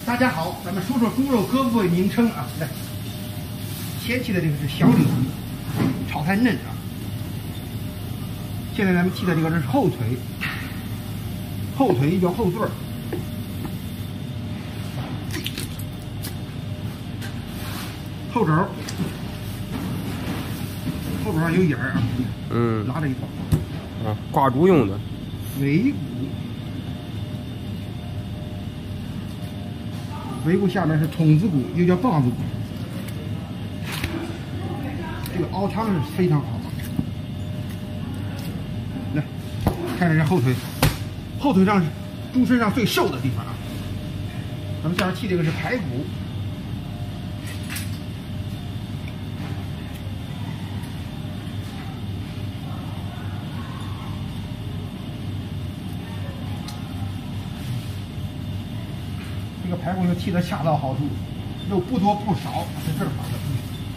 大家好，咱们说说猪肉各部位名称啊。来，先切的这个是小里脊，炒太嫩啊。现在咱们切的这个是后腿，后腿叫后腿儿。后肘，后肘上有眼儿啊。拿着一包。 啊，挂猪用的。 尾骨，尾骨下面是筒子骨，又叫棒子骨。这个凹汤是非常好。来，看这后腿，后腿上是猪身上最瘦的地方啊。咱们下面切这个是排骨。这个排骨就切得恰到好处，肉不多不少，在这儿放着。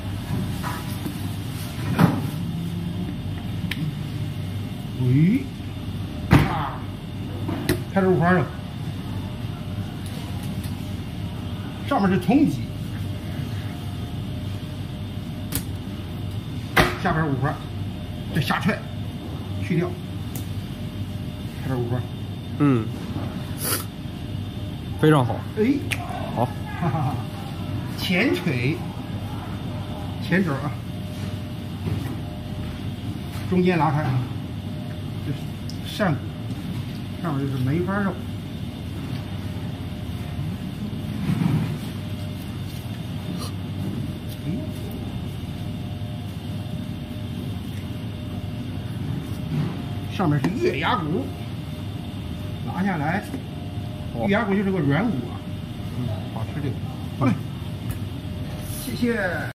开始五花肉，上面是筒脊，下边五花，这下踹去掉，开始五花。 非常好。 哎， 好， 哈哈哈！前腿，前肘啊，中间拉开，这是扇骨，上面就是梅花肉。上面是月牙骨，拿下来。月牙骨就是个软骨啊，好吃这个。好嘞，谢谢。